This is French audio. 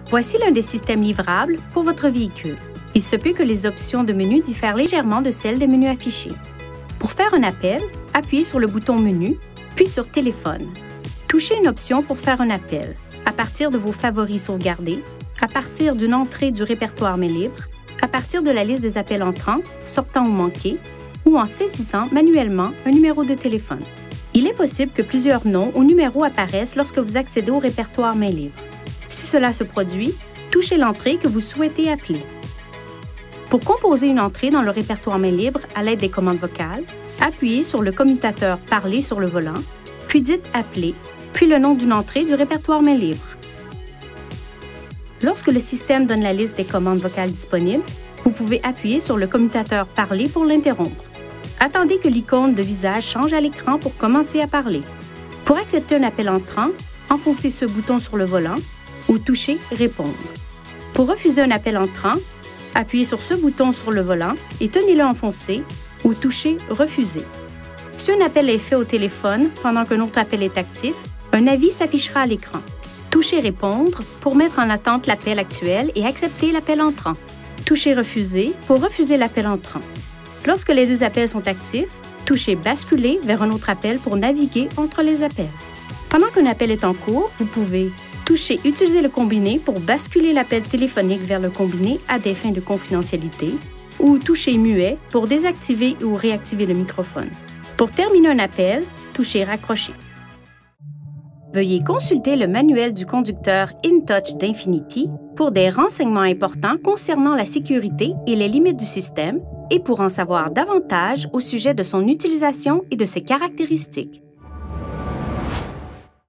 Voici l'un des systèmes livrables pour votre véhicule. Il se peut que les options de menu diffèrent légèrement de celles des menus affichés. Pour faire un appel, appuyez sur le bouton Menu, puis sur Téléphone. Touchez une option pour faire un appel, à partir de vos favoris sauvegardés, à partir d'une entrée du répertoire Main libre, à partir de la liste des appels entrants, sortants ou manqués, ou en saisissant manuellement un numéro de téléphone. Il est possible que plusieurs noms ou numéros apparaissent lorsque vous accédez au répertoire Main libre. Si cela se produit, touchez l'entrée que vous souhaitez appeler. Pour composer une entrée dans le répertoire Main libre à l'aide des commandes vocales, appuyez sur le commutateur « Parler » sur le volant, puis dites « Appeler », puis le nom d'une entrée du répertoire Main libre. Lorsque le système donne la liste des commandes vocales disponibles, vous pouvez appuyer sur le commutateur « Parler » pour l'interrompre. Attendez que l'icône de visage change à l'écran pour commencer à parler. Pour accepter un appel entrant, enfoncez ce bouton sur le volant ou touchez « Répondre ». Pour refuser un appel entrant, appuyez sur ce bouton sur le volant et tenez-le enfoncé ou touchez « Refuser ». Si un appel est fait au téléphone pendant qu'un autre appel est actif, un avis s'affichera à l'écran. Touchez « Répondre » pour mettre en attente l'appel actuel et accepter l'appel entrant. Touchez « Refuser » pour refuser l'appel entrant. Lorsque les deux appels sont actifs, touchez « Basculer » vers un autre appel pour naviguer entre les appels. Pendant qu'un appel est en cours, vous pouvez toucher « Utiliser le combiné » pour basculer l'appel téléphonique vers le combiné à des fins de confidentialité ou toucher « Muet » pour désactiver ou réactiver le microphone. Pour terminer un appel, touchez « Raccrocher ». Veuillez consulter le manuel du conducteur InTouch d'Infinity pour des renseignements importants concernant la sécurité et les limites du système et pour en savoir davantage au sujet de son utilisation et de ses caractéristiques.